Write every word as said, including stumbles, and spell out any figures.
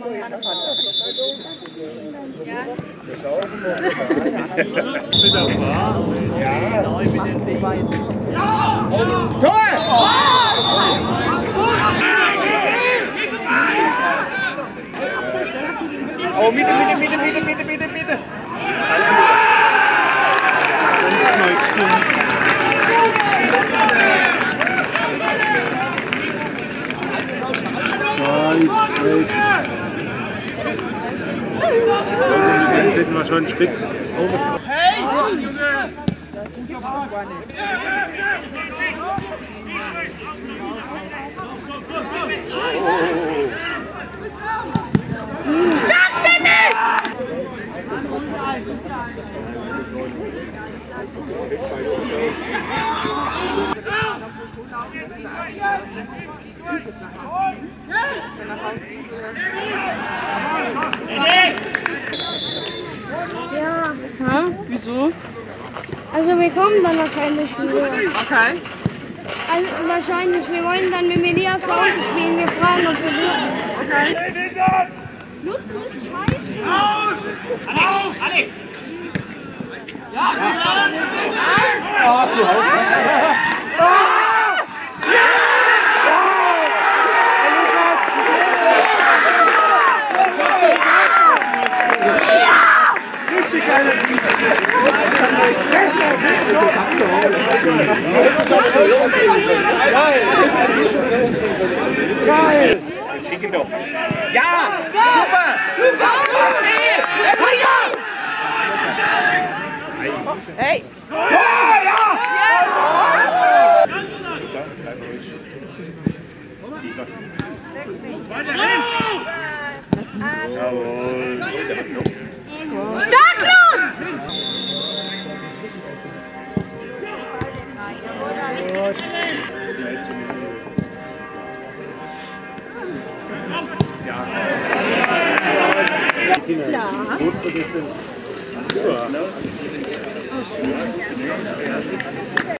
Oh, Mitte, Mitte, Mitte, Mitte, Mitte, Mitte, Mitte. Jetzt hätten wir schon einen Schritt. Hey! Start Dennis! Ja. Hä? Wieso? Also wir kommen dann wahrscheinlich wieder. Okay. Also wahrscheinlich, wir wollen dann mit Elias da unten spielen. Wir fragen, ob wir dürfen. Okay. Lutz, Lutz, scheiße. Auf! Alex! Ja! Ah, zu Hause. Richtig geile Geil! Schick ihn doch! Ja! Super! Super! Hey! Ja! Ja! Stark, Lutz! Ja.